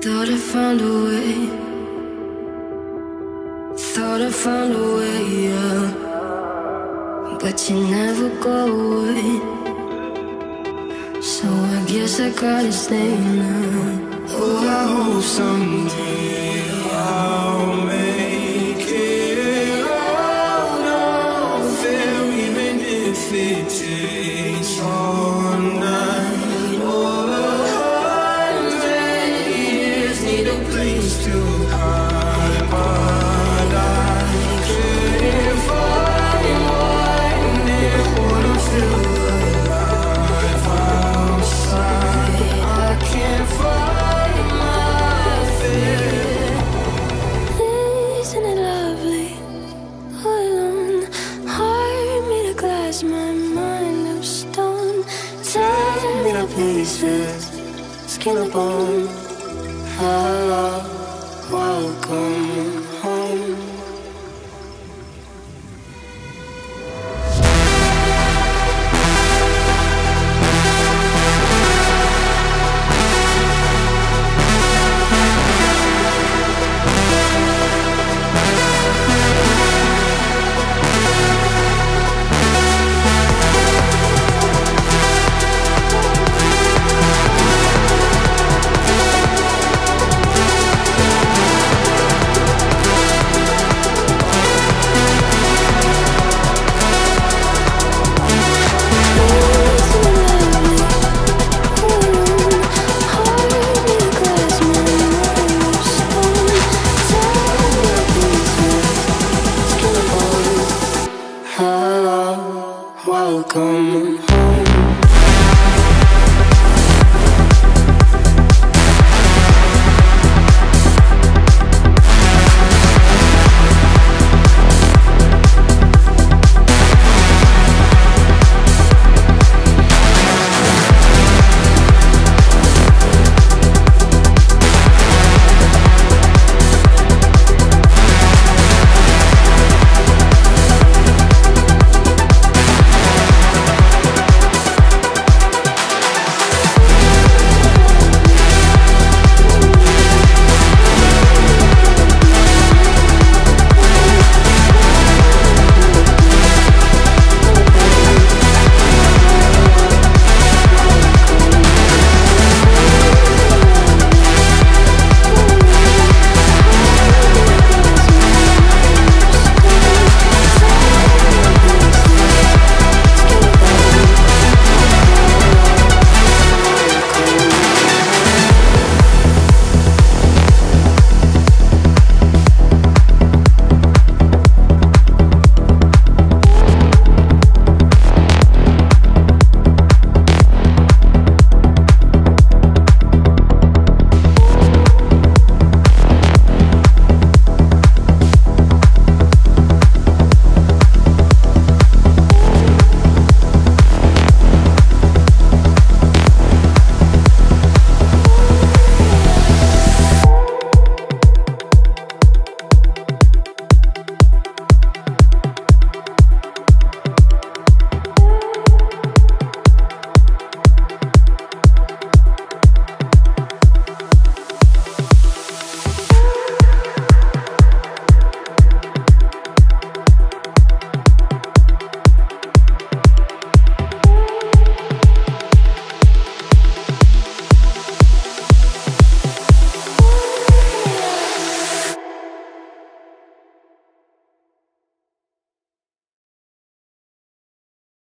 Thought I found a way. Thought I found a way, yeah. But you never go away. So I guess I gotta stay now. Oh, I hope someday I'll make it out of there, even if it takes all night or 100 years. Need a place to hide, but I can't find one. It wanna feel alive outside. I can't find my fear. Isn't it lovely? All alone, heart made of glass, my mind of stone. Tear me to pieces, skin and bone. Hello, welcome home. Hello, welcome home.